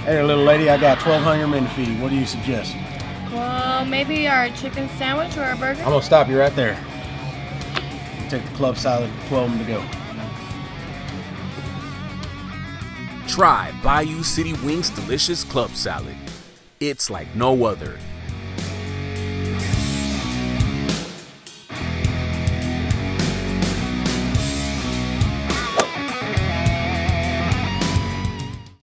Hey, little lady, I got 12 hungry men to feed. What do you suggest? Well, maybe our chicken sandwich or a burger? I'm gonna stop you right there. Take the club salad, 12 of them to go. Try Bayou City Wings' delicious club salad. It's like no other.